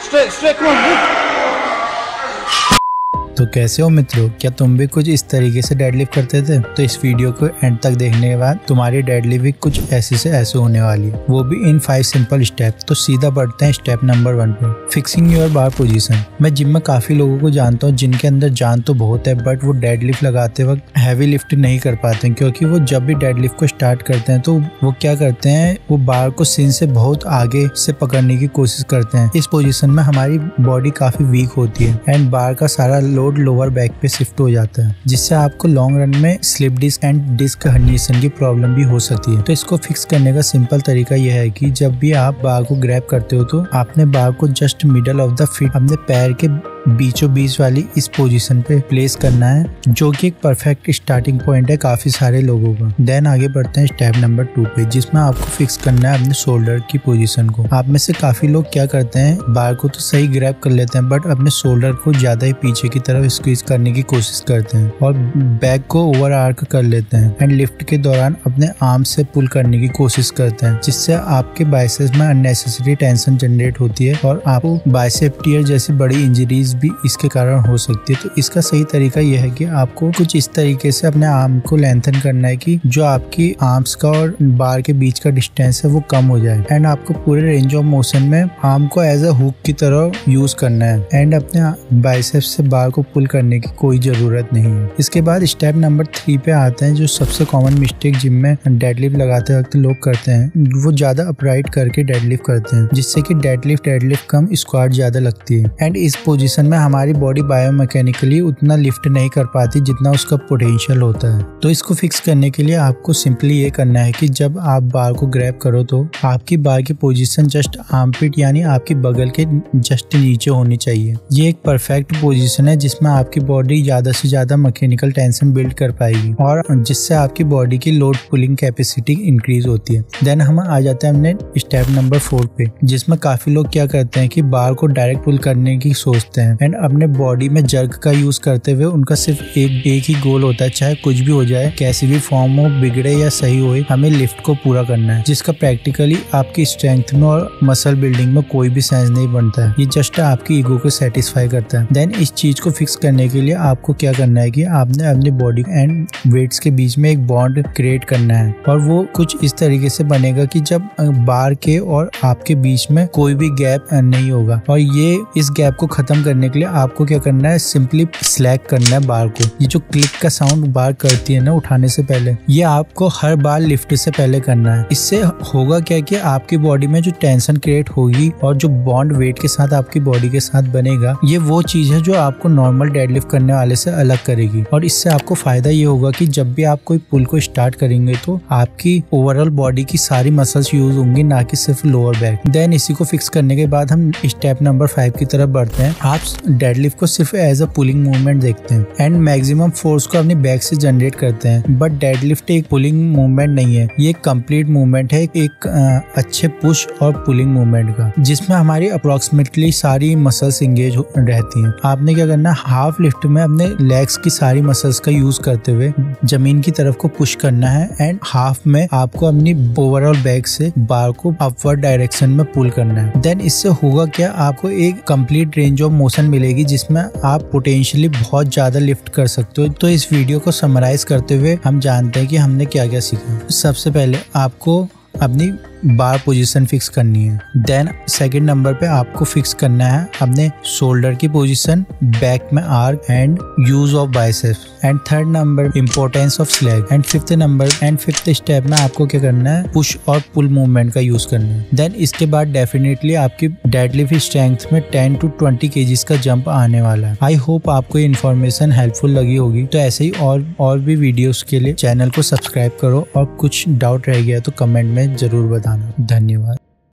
Straight, come on. तो कैसे हो मित्रों, क्या तुम भी कुछ इस तरीके से डेडलिफ्ट करते थे? तो इस वीडियो को एंड तक देखने के बाद तुम्हारी डेडलिफ्ट भी कुछ ऐसे से ऐसे होने वाली है, वो भी इन 5 सिंपल स्टेप। तो सीधा बढ़ते हैं स्टेप नंबर 1 पे, फिक्सिंग योर बार पोजीशन। मैं जिम में काफी लोगों को जानता हूँ जिनके अंदर जान तो बहुत है, बट वो डेडलिफ्ट लगाते वक्त हैवी लिफ्ट नहीं कर पाते हैं, क्योंकि वो जब भी डेडलिफ्ट को स्टार्ट करते हैं तो वो क्या करते हैं, वो बार को सीन से बहुत आगे से पकड़ने की कोशिश करते हैं। इस पोजीशन में हमारी बॉडी काफी वीक होती है एंड बार का सारा लोड लोअर बैक पे शिफ्ट हो जाता है, जिससे आपको लॉन्ग रन में slip disc and disc herniation की प्रॉब्लम भी हो सकती है। तो इसको फिक्स करने का सिंपल तरीका यह है कि जब भी आप बार को ग्रैब करते हो तो आपने बार को just middle of the feet अपने पैर के बीचों बीच वाली इस पोजीशन पे प्लेस करना है, जो कि एक परफेक्ट स्टार्टिंग पॉइंट है काफी सारे लोगों का। देन आगे बढ़ते हैं स्टेप नंबर 2 पे, जिसमें आपको फिक्स करना है अपने शोल्डर की पोजीशन को। आप में से काफी लोग क्या करते हैं, बार को तो सही ग्रैब कर लेते हैं बट अपने शोल्डर को ज्यादा ही पीछे की तरफ स्क्वीज करने की कोशिश करते हैं और बैक को ओवर आर्क कर लेते हैं एंड लिफ्ट के दौरान अपने आर्म से पुल करने की कोशिश करते हैं, जिससे आपके बाइसेप्स में अननेसेसरी टेंशन जनरेट होती है और आपको बाइसेप टियर जैसी बड़ी इंजरीज भी इसके कारण हो सकती है। तो इसका सही तरीका यह है कि आपको कुछ इस तरीके से अपने आर्म को लेंथन करना है कि जो आपकी आर्म्स का और बार के बीच का डिस्टेंस है वो कम हो जाए एंड आपको पूरे रेंज ऑफ मोशन में आर्म को एज अ हुक की तरह यूज करना है एंड अपने बाइसेप्स से बार को पुल करने की कोई जरूरत नहीं है। इसके बाद स्टेप नंबर 3 पे आते हैं, जो सबसे कॉमन मिस्टेक जिम में डेडलिफ्ट लगाते वक्त लोग करते हैं, वो ज्यादा अपराइट करके डेडलिफ्ट करते हैं, जिससे कि डेडलिफ्ट कम, स्क्वाट ज्यादा लगती है एंड इस पोजीशन में हमारी बॉडी बायोमैकेनिकली उतना लिफ्ट नहीं कर पाती जितना उसका पोटेंशियल होता है। तो इसको फिक्स करने के लिए आपको सिंपली ये करना है कि जब आप बार को ग्रैब करो तो आपकी बार की पोजीशन जस्ट आर्मपिट यानी आपकी बगल के जस्ट नीचे होनी चाहिए। ये एक परफेक्ट पोजीशन है जिसमें आपकी बॉडी ज्यादा से ज्यादा मैकेनिकल टेंशन बिल्ड कर पाएगी और जिससे आपकी बॉडी की लोड पुलिंग कैपेसिटी इंक्रीज होती है। देन हम आ जाते हैं अपने स्टेप नंबर 4 पे, जिसमें काफी लोग क्या करते हैं कि बार को डायरेक्ट पुल करने की सोचते हैं एंड अपने बॉडी में जर्क का यूज करते हुए उनका सिर्फ एक ही गोल होता है, चाहे कुछ भी हो जाए, कैसी भी फॉर्म हो, बिगड़े या सही हो, हमें लिफ्ट को पूरा करना है, जिसका प्रैक्टिकली आपकी स्ट्रेंथ में और मसल बिल्डिंग में कोई भी सेंस नहीं बनता है। ये जस्ट आपकी ईगो को सेटिस्फाई करता है। देन इस चीज को फिक्स करने के लिए आपको क्या करना है कि आपने अपनी बॉडी एंड वेट्स के बीच में एक बॉन्ड क्रिएट करना है और वो कुछ इस तरीके से बनेगा कि जब बार के और आपके बीच में कोई भी गैप नहीं होगा और ये इस गैप को खत्म करने के लिए आपको क्या करना है, सिंपली स्लैग करना है बार को। ये जो क्लिक का साउंड बार करती है ना उठाने से पहले, ये आपको हर बार लिफ्ट से पहले करना है। इससे होगा क्या कि आपकी बॉडी में जो टेंशन क्रिएट होगी और जो बॉन्ड वेट के साथ आपकी बॉडी के साथ बनेगा, ये वो चीज है जो आपको नॉर्मल डेडलिफ्ट करने वाले से अलग करेगी और इससे आपको फायदा ये होगा कि जब भी आप कोई पुल को स्टार्ट करेंगे तो आपकी ओवरऑल बॉडी की सारी मसल्स यूज होंगी, ना कि सिर्फ लोअर बैक। देन इसी को फिक्स करने के बाद हम स्टेप नंबर 5 की तरफ बढ़ते हैं। आप डेडलिफ्ट को सिर्फ एज अ पुलिंग मूवमेंट देखते हैं एंड मैक्सिमम फोर्स को अपने बैक से जनरेट करते हैं, बट डेडलिफ्ट एक पुलिंग मूवमेंट नहीं है, ये एक कंप्लीट मूवमेंट है एक अच्छे पुश और पुलिंग मूवमेंट का, जिसमें हमारी अप्रोक्सीमेटली सारी मसल्स एंगेज रहती हैं। आपने क्या करना है, हाफ लिफ्ट में अपने लेग्स की सारी मसल्स का यूज करते हुए जमीन की तरफ को पुश करना है एंड हाफ में आपको अपनी ओवरऑल बैक से बार को अपवर्ड डायरेक्शन में पुल करना है। देन इससे होगा क्या, आपको एक कंप्लीट रेंज ऑफ मोशन मिलेगी जिसमें आप पोटेंशियली बहुत ज्यादा लिफ्ट कर सकते हो। तो इस वीडियो को समराइज करते हुए हम जानते हैं कि हमने क्या क्या सीखा। सबसे पहले आपको अपनी बार पोजीशन फिक्स करनी है। देन सेकंड नंबर पे आपको फिक्स करना है अपने शोल्डर की पोजीशन, बैक में arch and use of biceps and third number importance of slack and fifth step में आपको क्या करना है, पुश और पुल मूवमेंट का यूज करना है। देन इसके बाद डेफिनेटली आपकी डेडलिफ्ट स्ट्रेंथ में 10 to 20 kgs का जंप आने वाला है। आई होप आपको ये इन्फॉर्मेशन हेल्पफुल लगी होगी। तो ऐसे ही और भी वीडियोस के लिए चैनल को सब्सक्राइब करो और कुछ डाउट रह गया तो कमेंट में जरूर बताना। धन्यवाद।